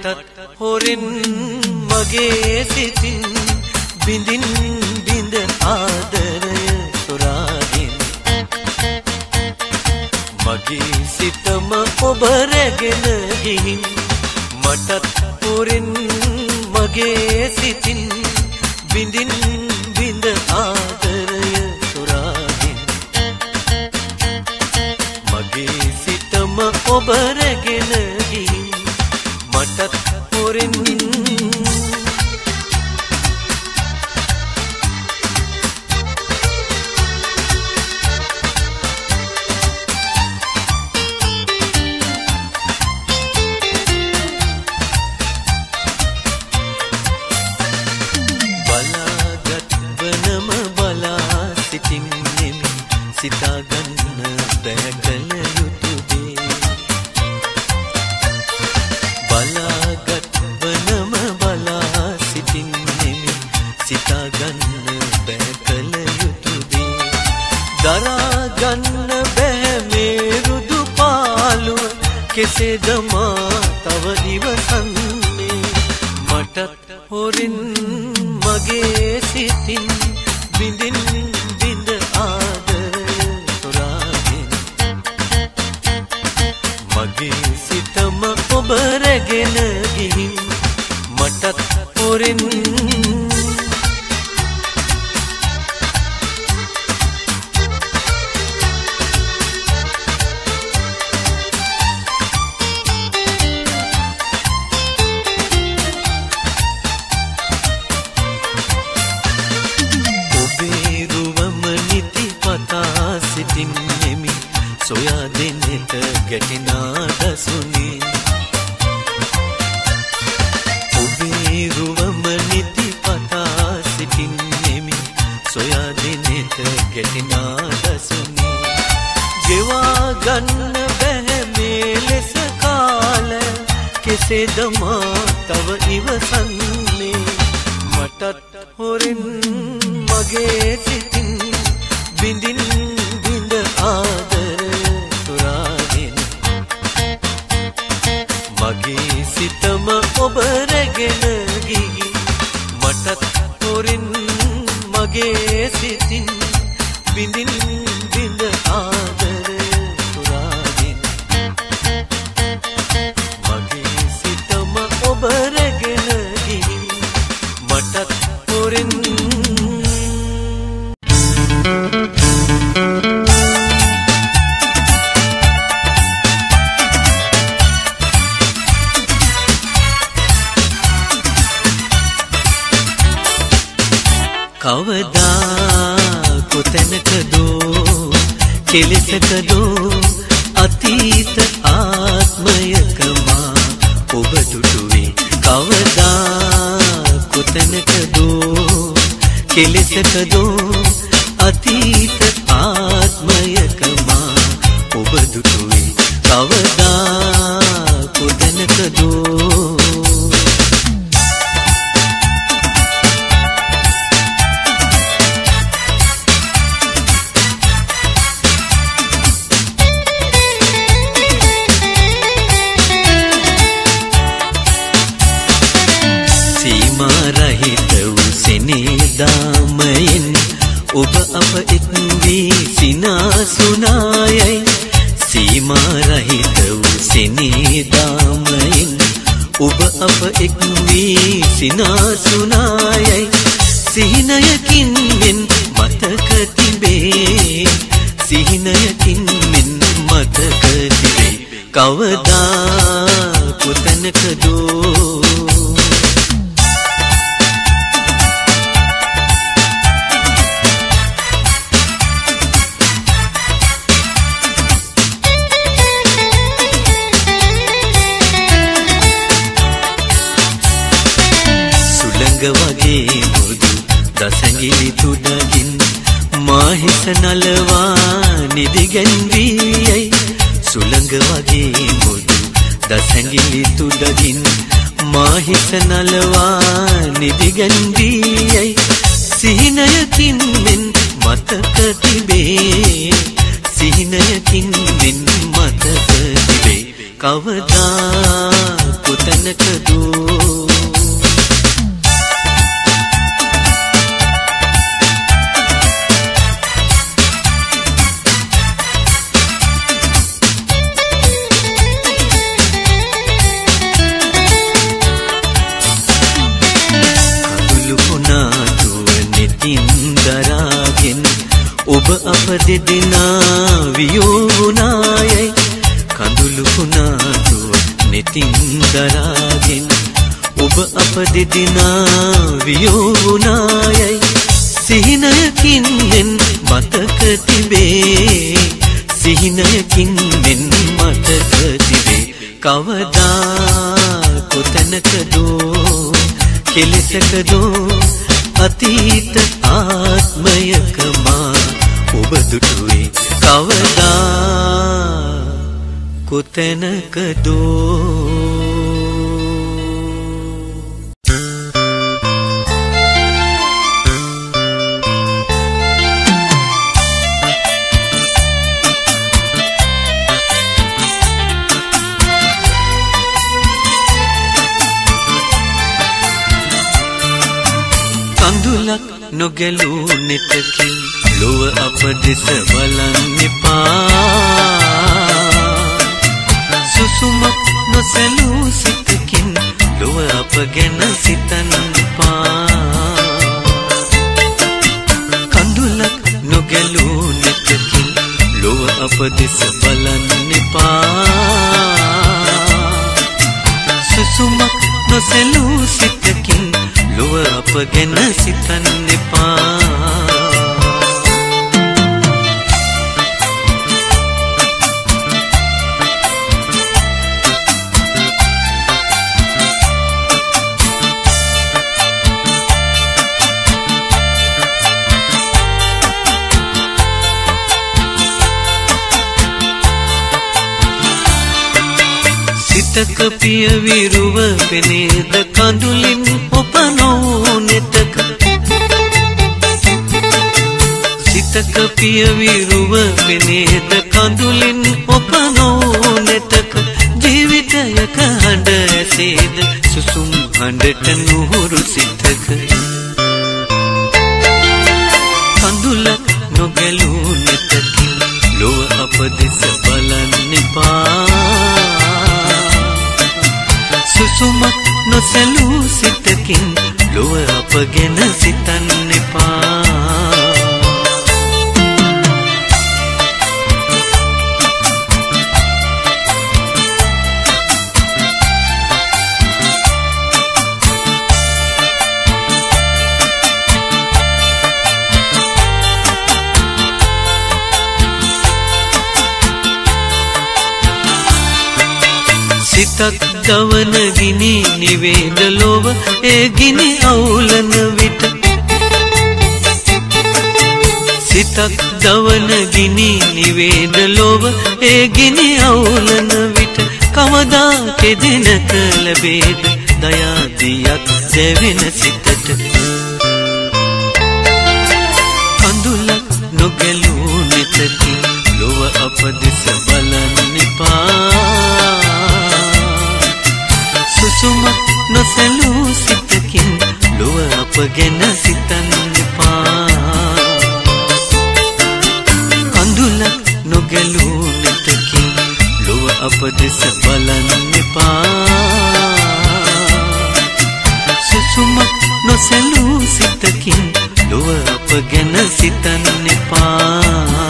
මටත් හොරෙන් මගේ සිතින් බිඳින් බිඳ ආදරය සොරාගෙන මගේ සිතම ඔබ රැගෙන ගිහින් මටත් හොරෙන් මගේ සිතින් බිඳින් බිඳ ආදරය සොරාගෙන මගේ සිතම ඔබ රැගෙන ගිහින් මටත් හොරෙන් බලාගත් වනම බලා සිටින්නෙමි සිතාගන්න බෑ කල යුතු දේ බලාගත් වනම බලා සිටින්නෙමි සිතාගන්න බෑ කල යුතු දේ දරාගන්න බෑ මේ රුදු පාළුව කෙසේද මා තව ඉවසන්නේ මටත් හොරින් මගේ සිතින් බිඳින් බිඳ ආදරය සොරාගෙන මගේ සිතම ඔබ රැගෙන ගිහින් මටත් හොරෙන් සිටින්නෙමි සොයා දෙන්නට ගැටෙනා දසුනේ ඔබේ රුවම නිති පතා සිටින්නෙමි සොයා දෙන්නට ගැටෙනා දසුනේ ගෙවා ගන්න බැහැ මේ ලෙස කාලය කෙසේද මා තව ඉවසන්නේ මටත් හොරෙන් මගේ සිතින් බිඳින් බිඳ ආදරය සොරාගෙන මගේ සිතම ඔබ රැගෙන ගිහින් මටත් හොරෙන් මගේ සිතින් බිඳින් බිඳ ආදරය සොරාගෙන මගේ සිතම ඔබ රැගෙන ගිහින් මටත් හොරෙන් කවදා කොතැනකදෝ කෙලෙසකදෝ අතීත ආත්මයකමා ඔබ දුටුවේ කවදා කොතැනකදෝ කෙලෙසකදෝ අතීත ආත්මයකමා ඔබ දුටුවේ කවදා කොතැනකදෝ රහිත වූ සෙනෙහදාමයෙන් ඔබ අප එක් වී සිනාසුනායයි සීමා රහිත වූ සෙනෙහදාමයෙන් ඔබ අප එක් වී සිනාසුනායයි සිහිනයකින් මෙන් මතක තිබේ සිහිනයකින් මෙන් මතක තිබේ කවදා කොතැනකදෝ වගේ මුදු දසඟිලි තුඩගින් මාහිස නලවා නිදිගැන්වීයයි සුළඟ වගේ මුදු දසඟිලි තුඩගින් මාහිස නලවා නිදිගැන්වීයයි සිහිනයකින් මෙන් මතක තිබේ සිහිනයකින් මෙන් මතක තිබේ කවදා කොතැනකදෝ ඔබ අප දෙදෙනා වියෝනායයි කඳුළු කුණාටුව නෙතින් දරාගෙන ඔබ අප දෙදෙනා වියෝනායයි සිහිනයකින් මෙන් මතක තිබේ සිහිනයකින් මෙන් මතක තිබේ කවදා කොතැනකදෝ කෙලෙසකදෝ අතීත ආත්මයකමා ඔබ දුටුවේ කවදා කොතැනකදෝ කඳුලක් නොගැලූ නෙතකින් ලොව අප දෙස බලන්න එපා සුසුමක් නොසැලූ සිතකින් ලොව අප ගැන සිතන්න එපා කඳුලක් නොගැලූ නෙතකින් ලොව අප දෙස බලන්න එපා සුසුමක් නොසැලූ සිතකින් ලොව අප ගැන සිතන්න එපා සිතක පිය විරුව පෙනේද කඳුලින් ඔපනෝ නෙතක සිතක පිය විරුව පෙනේද කඳුලින් ඔපනෝ නෙතක ජීවිතයක හඬ ඇසේද සුසුම් හඬට නුහුරු සිතක කඳුලක් නොගැලූ නෙතකින් ලොව අප දෙස බලන්න එපා සුසුමක් නොසැලූ සිතකින් ලොව අප ගැන සිතන්න එපා සිතක් දවන ගිනි නිවේද ලොව ඒ ගිනි අවුලන විට සිතක් දවන ගිනි නිවේද ලොව ඒ ගිනි අවුලන විට කවදා කෙදෙනක ලැබේද දයාදියක් දැවෙන සිතට කඳුලක් නොගැලූ නෙතකින් ලොව අප දෙස බලන්න එපා සුසුමක් නොසැලූ සිතකින් ලොව අප ගැන සිතන්න එපා කඳුලක් නොගැලූ නෙතකින් ලොව අප දෙස බලන්න එපා සුසුමක් නොසැලූ සිතකින් ලොව අප ගැන සිතන්න එපා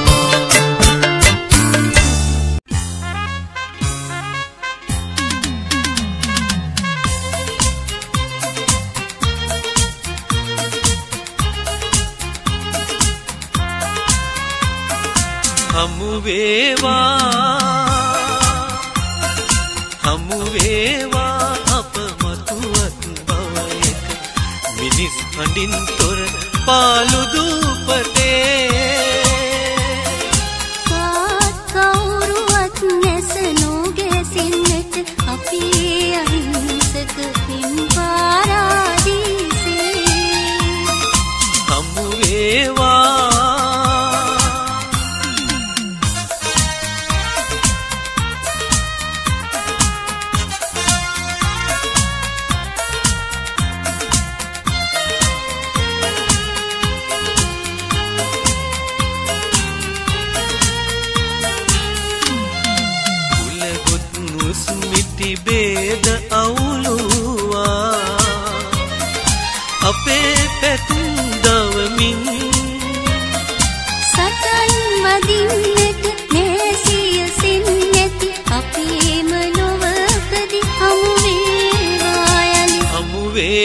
හමු වේවා අප මතුවත් බවයක මිනිස් හඬින් තොර පාළු දූපතේ කවුරුවත් නැස නොගැසෙන්නට අපේ අහිංසක පින් පාරාදීසේ හමු වේවා වේද අවුලුවා අපේ පැතුම් දවමින් සටන් වදින්නට මේසිය සින්නැති අපේම ලොවකදී හමු වේවා යලි හමු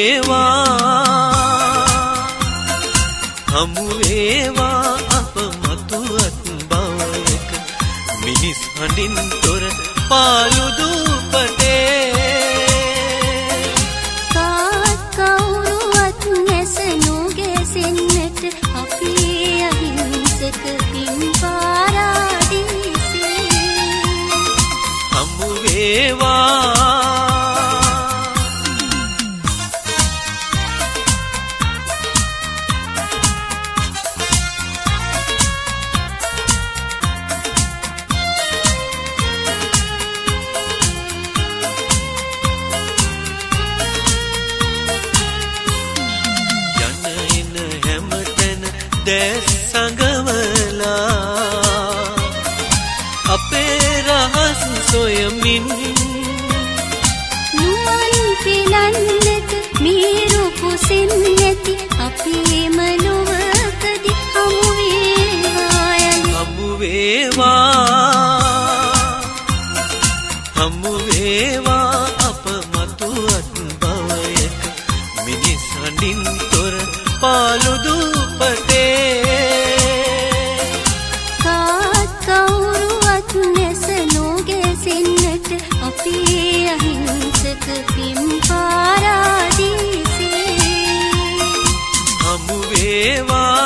වේවා අප මතුවත් බවයක මිනිස් හඬින් තොර පාළු දූපතේ කාත් කවුරුවත් නැස නොගැසෙන්නට අපේ අහිංසක පින් පාරාදීසේ හමු වේවා දැස් සඟවලා අපේ රහස් සොයමින් නුවන් පිලන්නට මීරු කුසින් නැති අපේම ලොවකදී හමු වේවා යලි හමු වේවා අප මතුවත් බවයක මිනිස් හඬින් තොර පාළු දූපතේ කාත් කවුරුවත් නැස නොගැසෙන්නට අපේ අහිංසක පින් පාරාදීසේ හමු වේවා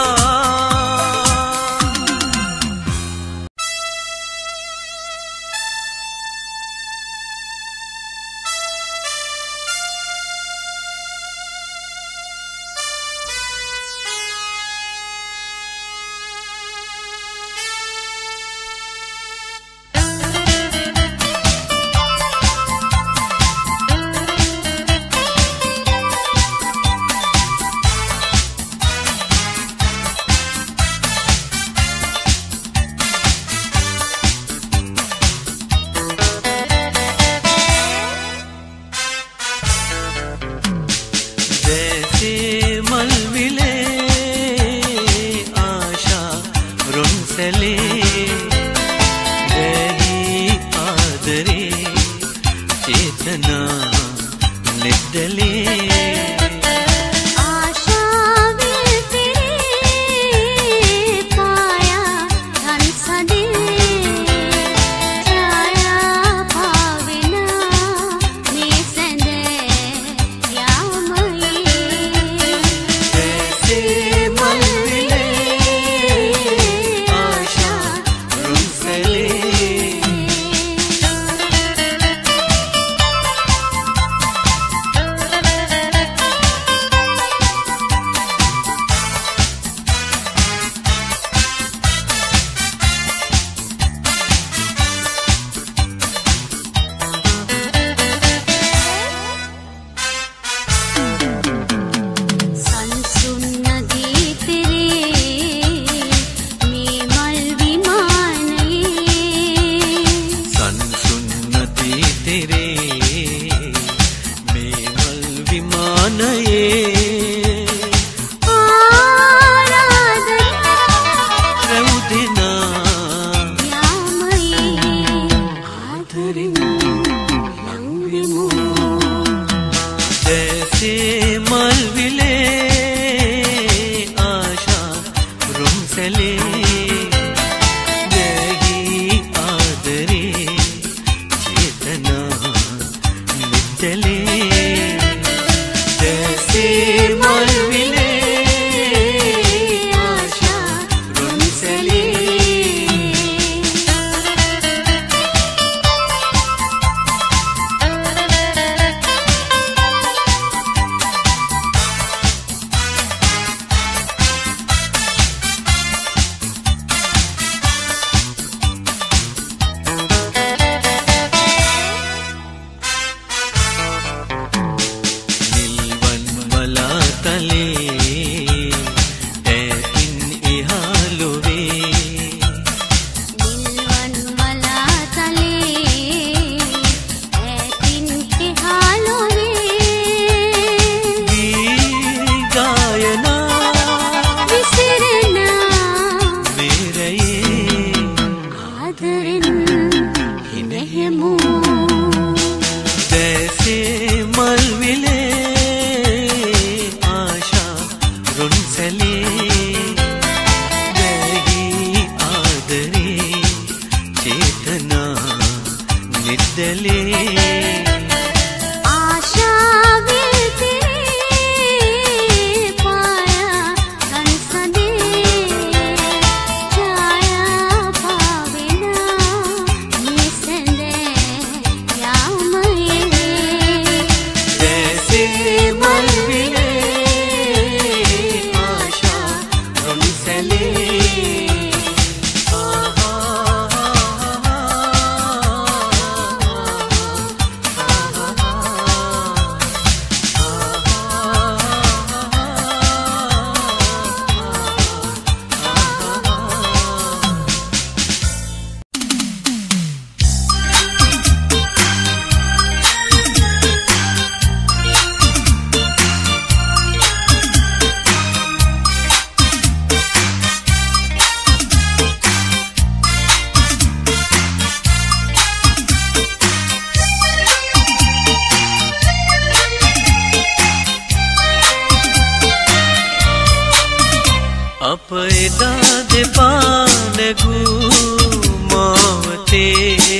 අප එදා දෙපා නැගූ මාවතේ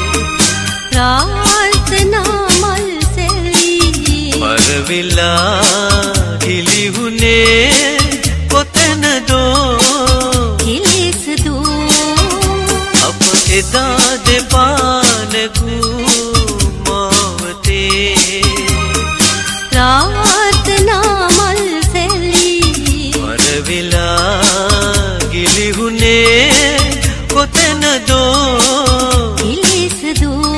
ප්‍රාර්ථනා මල් සෙවී පරවිලා ගිලිහුනේ කොතැනදෝ කිලිසදෝ අප එදා දෙපා නැගූ මාවතේ ප්‍රාර්ථනා මල් සෙවී පරවිලා ගිලිහුනේ කොතැනදෝ කිලිසදෝ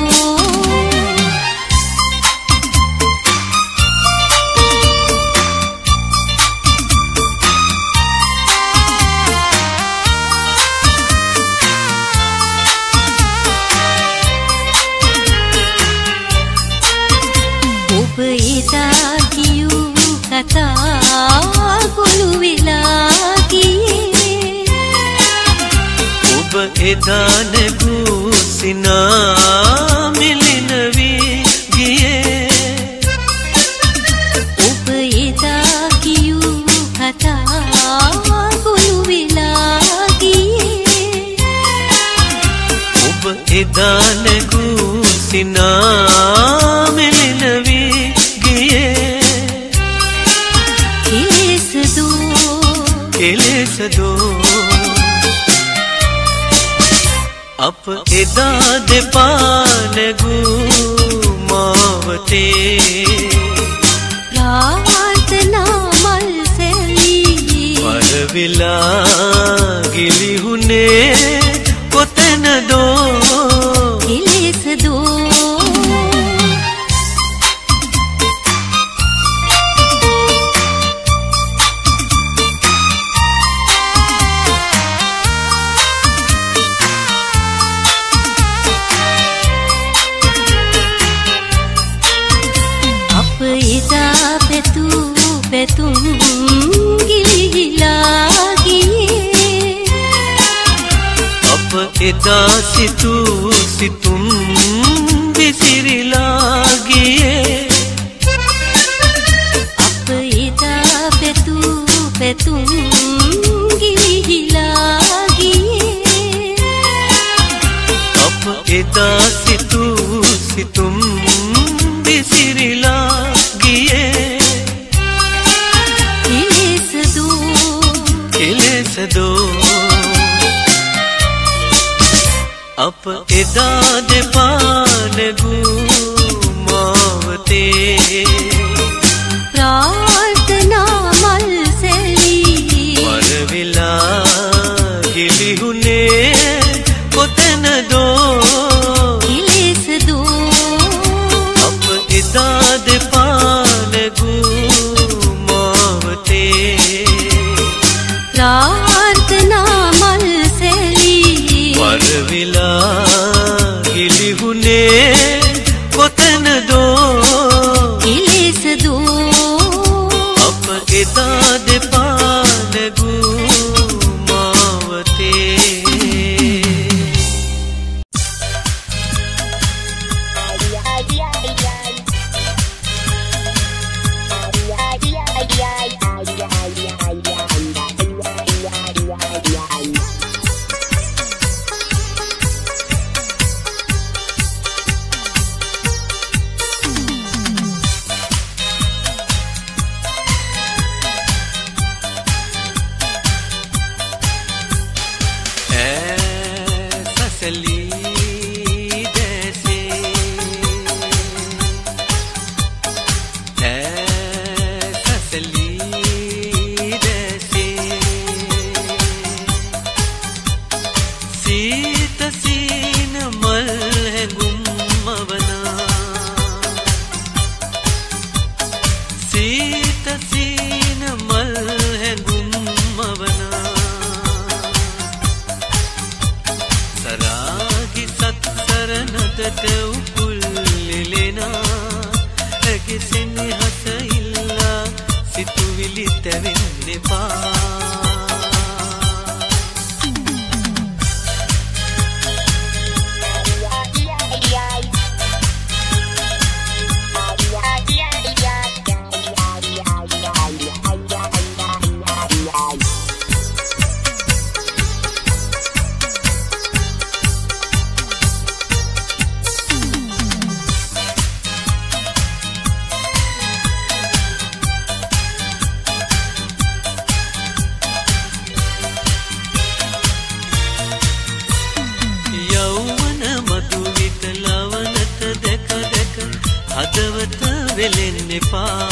ඔබ එදා කියූ කතා ගොනු වෙලා ගියේ ඔබ එදා නැගූ සිනා මිලින වී ගියේ ඔබ එදා කියූ කතා ගොනු වෙලා ගියේ ඔබ එදා නැගූ සිනා මිලින වී ගියේ කෙලෙසදෝ අප එදා දෙපා නැගූ මාවතේ ප්‍රාර්ථනා මල් සෙවී පරවිලා ගිලිහුනේ කොතැනදෝ කිලිසදෝ එදා පැතුම් ගිලිහිලා ගියේ අප එදා සිතුම් විසිරිලා ගියේ අප එදා පැතුම් ගිලිහිලා ගියේ අප එදා සිතුම් විසිරිලා කෙලෙසදෝ අප එදා දෙපා නැගූ මාවතේ ප්‍රාර්ථනා මල් සෙවී පරවිලා ගිලිහුනේ කොතැනදෝ කිලිසදෝ අප එදා දෙපා නැගූ මාවතේ ප්‍රාර්ථනා මල් සෙවී පරවිලා ගිලිහුනේ කොතැනදෝ කිලිසදෝ අප එදා දෙපා නැගූ මාවතේ හදවත වෙලෙන්න එපා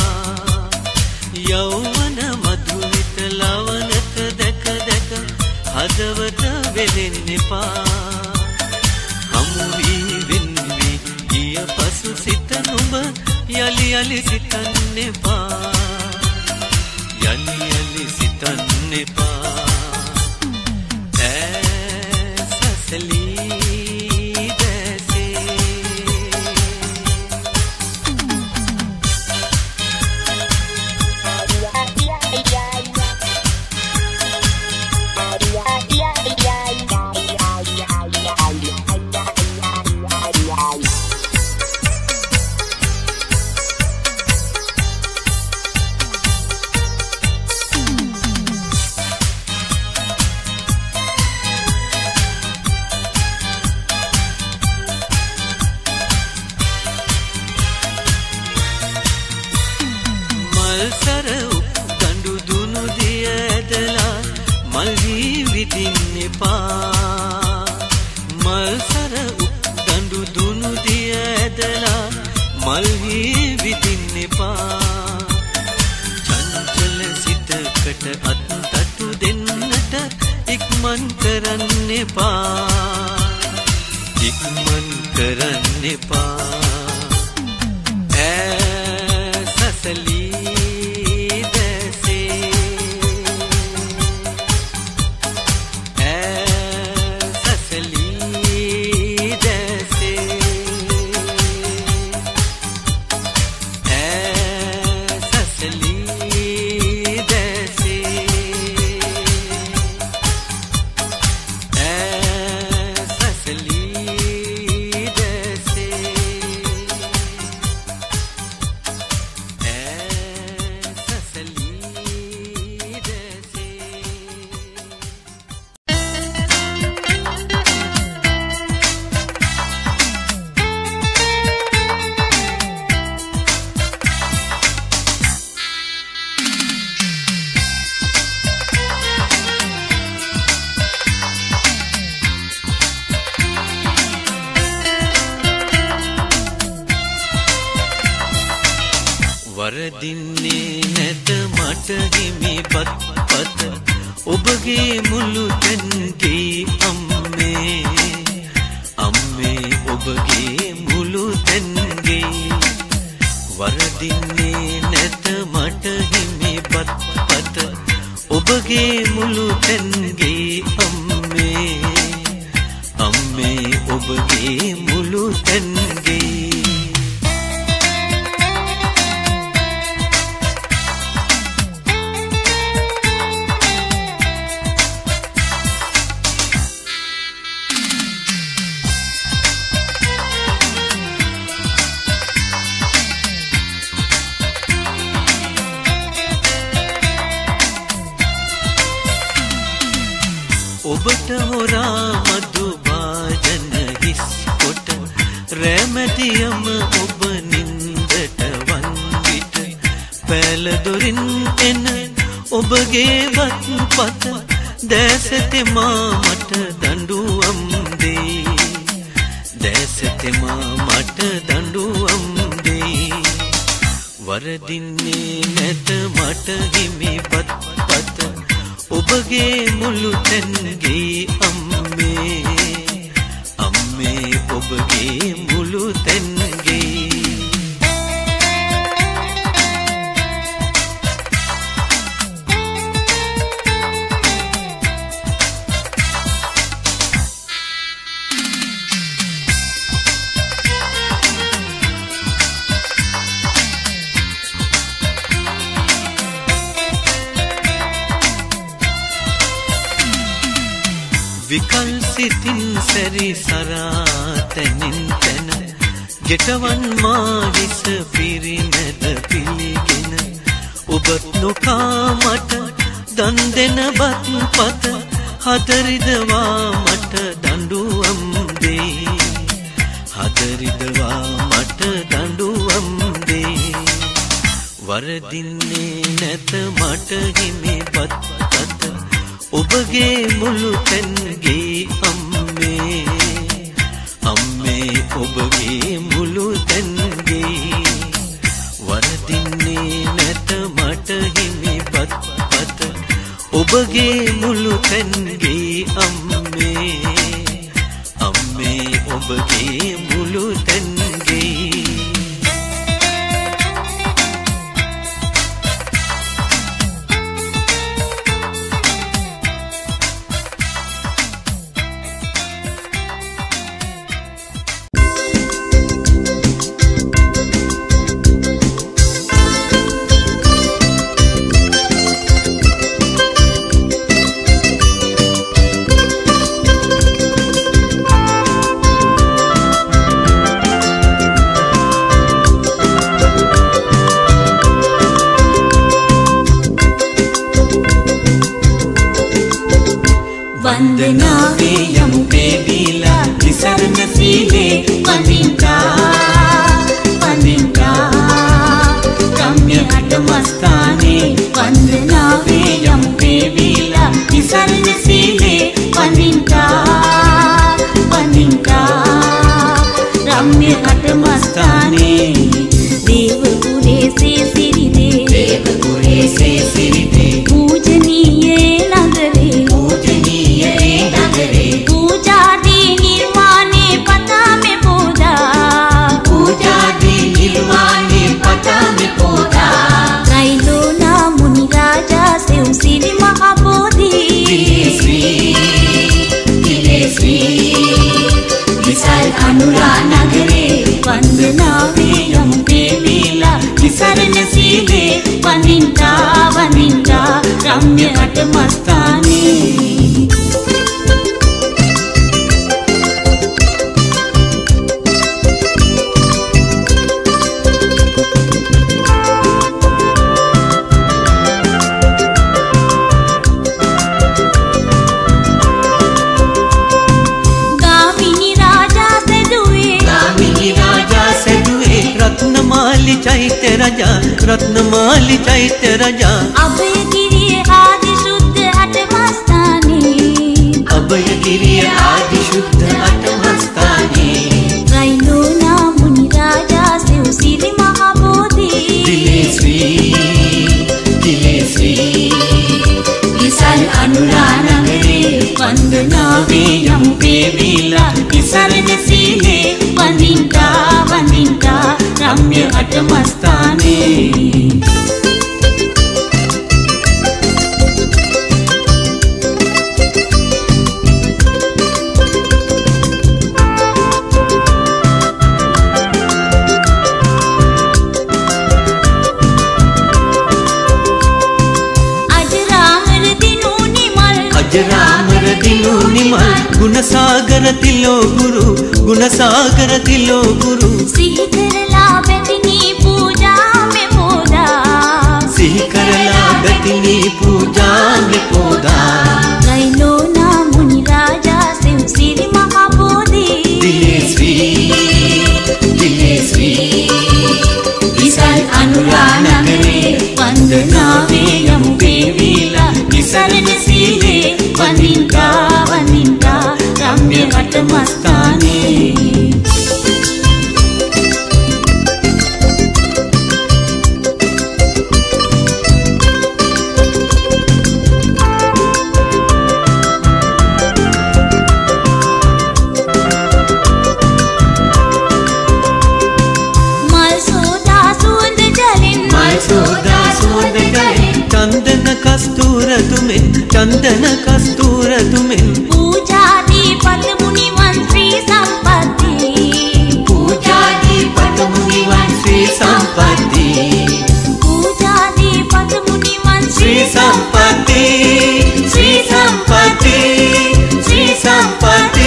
යෞවන මధుවිත ලවනත දැක දැක හදවත වෙලෙන්න එපා හමු වී වෙන්වි ගිය පසු සිත නුඹ යලි යලි සිතන්න එපා යලි යලි සිතන්න එපා ඇසසලී වරදින්නේ නැත මට හිමිපත් පත ඔබගේ මුළු තැන්ගේ අම්මේ අම්මේ ඔබගේ මුළු තැන්ගේ වරදින්නේ නැත මට හිමිපත් පත ඔබගේ මුළු තැන්ගේ අම්මේ අම්මේ ඔබගේ මුළු තැන්ගේ ඔබට හොරා මధు වාදන හිස් කොට රැමැතියම ඔබ නින්දට වන් විට පැල දොරින් එන ඔබගේ වත් පත දැසතෙමා මට දඬුවම් දෙයි දැසතෙමා මට දඬුවම් දෙයි වරදින්නේ නැත මට හිමිපත් පත ඔබගේ මුළු තැන්ගේ අම්මේ අම්මේ ඔබගේ මුළු තැන්ගේ විකල්සිතින් සැරි සරාතැනින් තැන ගෙටවන් මාහිස පිරිමැද පිළිගෙන ඔබත් නොකා මට දන් දෙන බත් පත හදරිදවා මට දඬුවම් දෙයි හදරිදවා මට දඬුවම් දෙයි වරදින්නේ නැත මට හිමිපත් පත ඔබගේ මුළු තැන්ගේ අම්මේ අම්මේ ඔබගේ මුළු තැන්ගේ ඔබගේ මුළු තැන්ගේ අම්මේ අම්මේ ඔබගේ මුළු තැන්ගේ वंदनावे यम बेबीला निसरण सीले वंदिंता वंदिंता रम्य अटमस्ताने वंदनावे यम बेबीला निसरण सीले वंदिंता वंदिंता रम्य अटमस्ताने देवपुरे से सिरिदे देवपुरे से सिरिदे पूजनीय नगरे पूजा दी निर्वाणे पता में पोदा पूजा दी निर्वाणे पता में पोदा त्रैलोना मुनि राजा से उसिरि महाबोधि श्री विशाल अनुरा नगरे वंदनावे यम बेबीला निसरण सीले वंदिंता वंदिंता रम्य अटमस्ताने रत्नमाली चैत्य राजा अभयगिरि आदि शुद्ध अटमस्ताने अभयगिरि आदि शुद्ध अटमस्ताने त्रैलोना मुनि राजा से उसिरि महाबोधि दिले श्री विशाल अनुरा नगरे वंदनावे यम बेबीला निसरण सीले वंदिंता वंदिंता रम्य अटमस्ताने अजरामर दिनो निमल गुणसागर तिलो गुरु सिहि करला बेतिनी पूजा में पोदा सिहि करला बेतिनी पूजा में पोदा त्रैलोना मुनि राजा से उसिरि महाबोधि दिले श्री विशाल अनुरा नगरे वंदनावे यम बेबीला निसरण सीले वंदिंता वंदिंता रम्य अटमस्ताने चंदन कस्तूर तुमिन पूजा दीपत मुनिवन श्री संपत्ति पूजा दीपत मुनिवन श्री संपत्ति पूजा दीपत मुनिवन श्री संपत्ति श्री संपत्ति श्री संपत्ति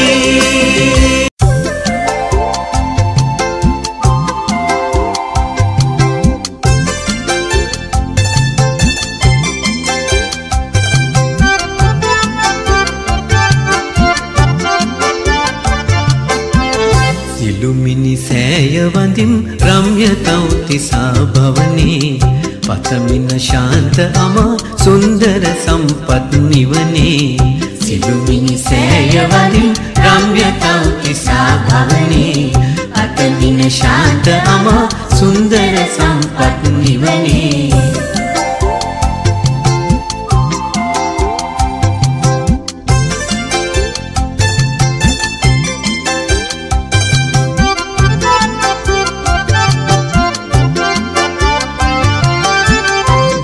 वंदिम रम्य तौतिसा भवने पथमिन शांत अमा सुंदर संपत् निवने सिलुमिनि सैयवंदिम रम्य तौतिसा भवने पथमिन शांत अमा सुंदर संपत् निवने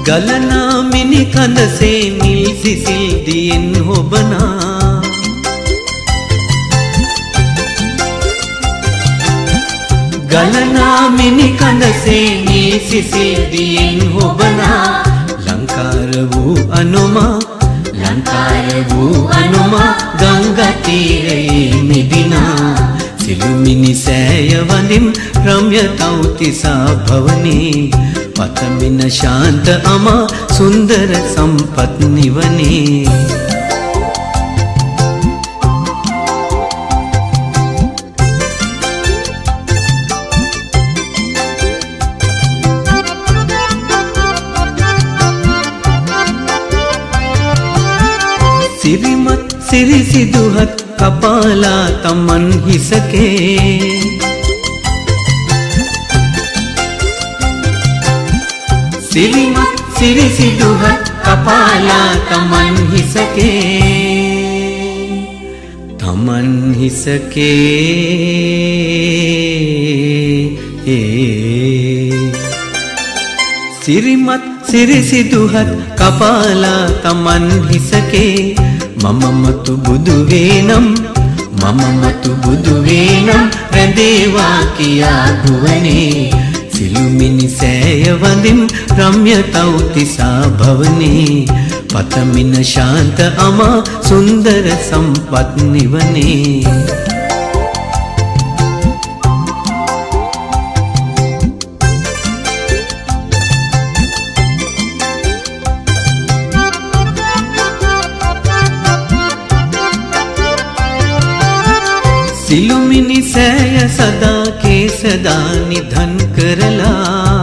ගලනා මිනි කඳසේ නිල් සිසිල් දියෙන් හොබනා ගලනා මිනි කඳසේ නිල් සිසිල් දියෙන් හොබනා ලංකාර වූ අනුමා ගංගා තීරයේ මිදිනා සිළුමිණි සෑය වඳින් රම්‍ය තව්තිසා භවනේ පතමින ශාන්ත අමා සුන්දර සම්පත් නිවනේ සිරිමත් සිරිසිදුහත් කපාලා තමන් හිසකේ සිරිමත් සිරිසිදුහත් කපාලා තමන් හිසකේ සිරිමත් සිරිසිදුහත් කපාලා තමන් හිසකේ මම මතු බුදු වේනම් රැඳේවා කියා ගුවනේ සිළුමිණි සෑය වඳින් රම්‍ය තව්තිසා භවනේ පතමින ශාන්ත අමා සුන්දර සම්පත් නිවනේ සිළුමිණි සෑය සදා කේසදා නිධන් කරලා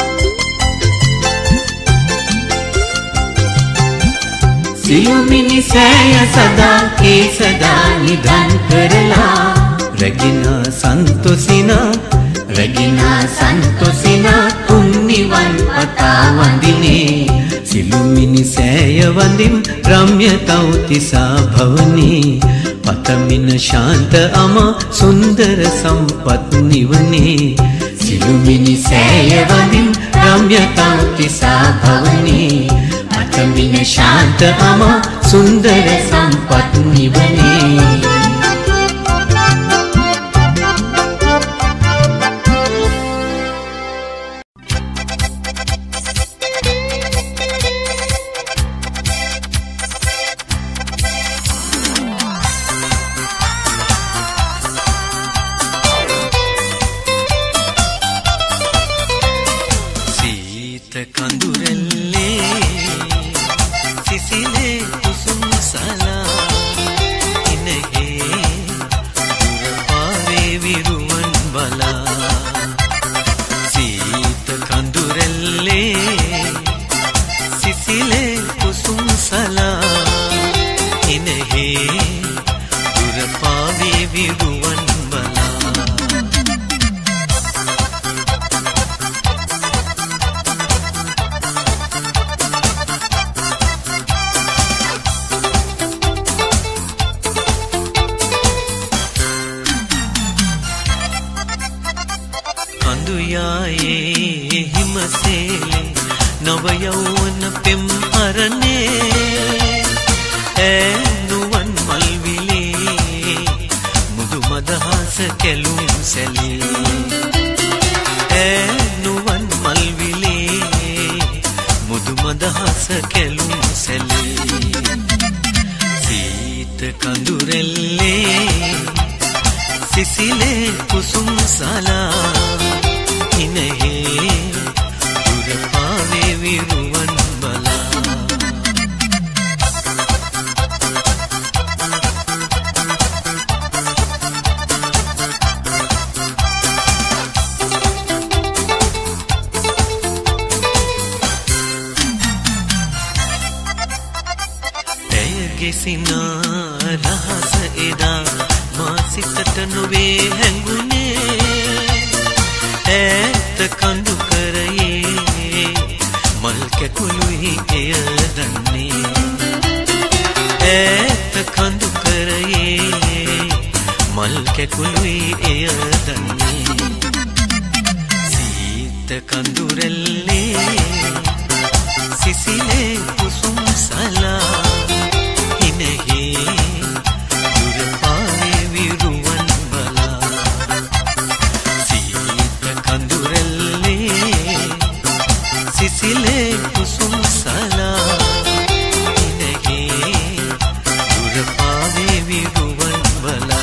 සිළුමිණි සෑය සදා කේසදා නිධන් කරලා රැගිනා සන්තොසිනා තුන් නිවන් පතා වඳිනේ සිළුමිණි සෑය වඳින් රම්‍ය තව්තිසා භවනේ පතමින ශාන්ත අමා සුන්දර සම්පත් නිවනේ සිළුමිණි සෑය වඳින් රම්‍ය තව්තිසා භවනේ පතමින ශාන්ත අමා සුන්දර සම්පත් නිවනේ සිසිලේ කුසුම් සලා ඉනගේ දුර පාවේ විරුවන් වලා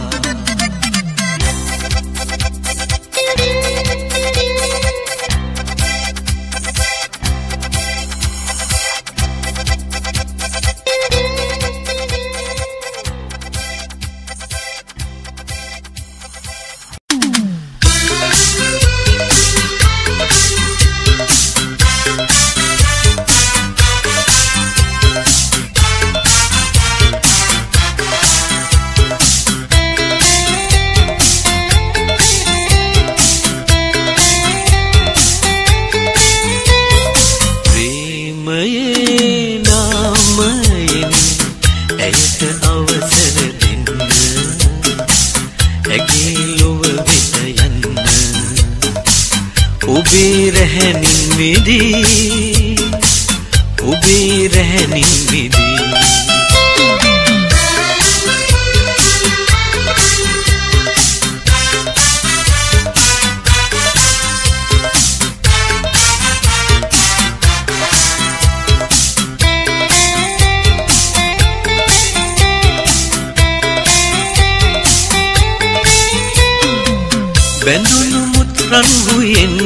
බැඳුණු මුත්‍රන් වූයෙන්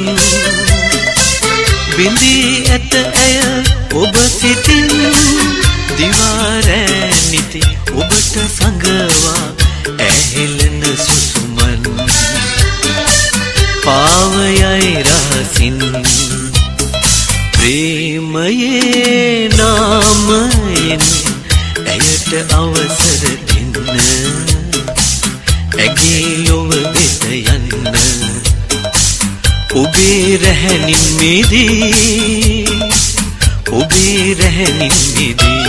බිඳී ඇත ඇය ඔබ සිතින් දිවාරෑ නිති ඔබට සඟවා ඇහෙලන සුසුමන් පාවයයි රහසින් ප්‍රේමයේ නාමයෙන් ඇයට අවසර දෙන්න ඇගේ ලොව වෙත යන්න ඔබේ රැහැනින් මිදී ඔබේ රැහැනින් මිදී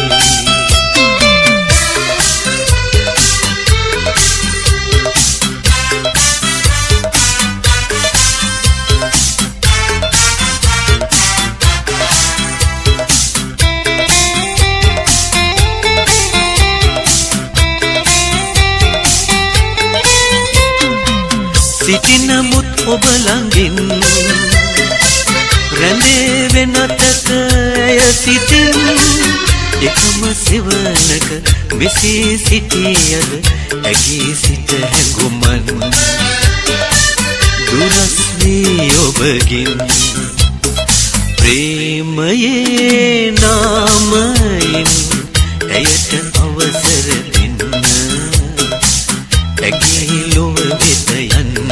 සිටිනමුත් ඔබ ළඟින් රැඳේ වෙනතක ඇය සිටින් එකම සෙවණක මෙසේ සිටියද ඇගේ සිට හැඟුමන් දුරස් වී ඔබගෙන් ප්‍රේමයේ නාමයෙන් ඇයට අවසර දෙන්න ඇගේ ලොව වෙත යන්න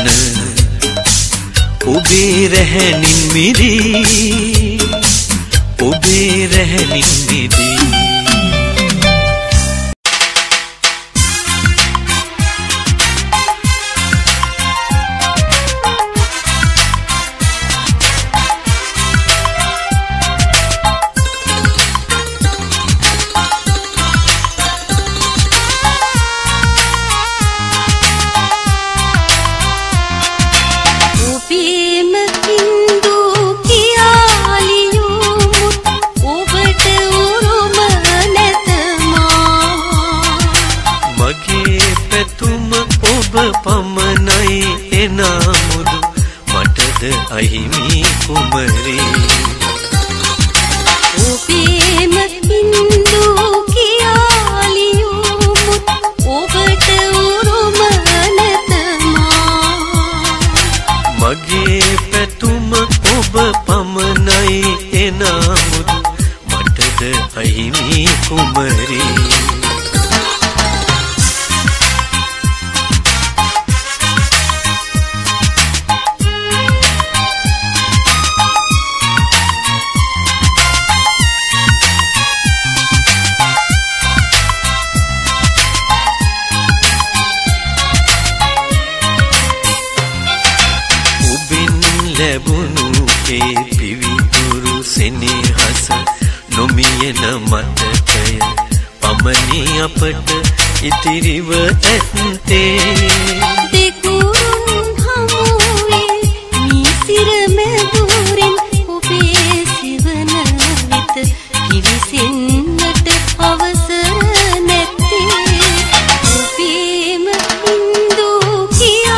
ඔබේ රැහැනින් මිදී ඔබේ රැහැනින් මිදී අහිමි කුමරී ඔබේම බින්දු කියාලියුමුත් ඔබට උරුම නැතමා මගේ පැතුම ඔබ පමණයි එනමුදු මටද අහිමි කුමරී නොමියන මතකය පමණි අපට ඉතිරිව ඇත්තේ දෙකුරුන් හමුවේ මිසිර මැදුරෙන් ඔබේ සිවන වෙත පිවිසෙන්නට අවසර නැත්තේ ඔබේම බින්දු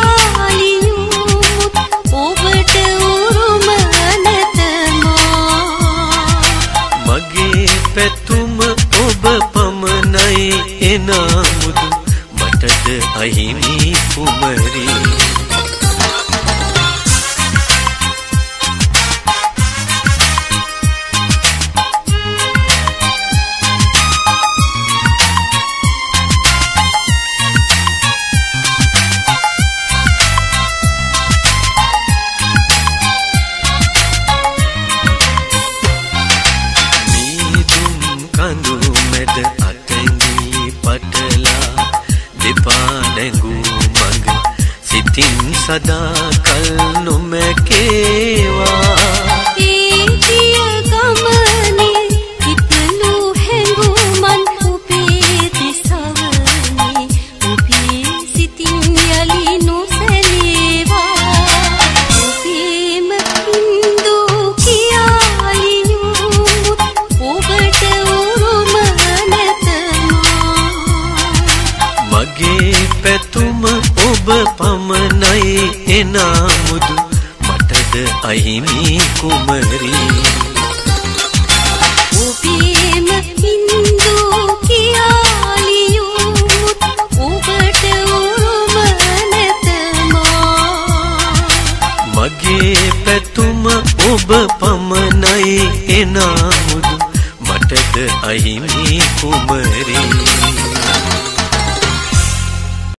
කියාලියුමුත් ඔබට උරුම නැතමා සදා කල් නොමැකේවා ඒ දිය ගමනේ හිතලු හැඟුමන් ඔබේ දිසවනේ ඔබේ සිතින් යලි නොසැලේවා ඔබේම හින්දු කියාලියුත් ඔබට උරුම නැතමා මගේ පැතුම ඔබ පමණයි එනාමුදු මටද අහිමි කුමරී ඔබේම හින්දු කියාලියුත් ඔබට උරුම නැතමා මගේ පැතුම ඔබ පමණයි එනාමුදු මටද අහිමි කුමරී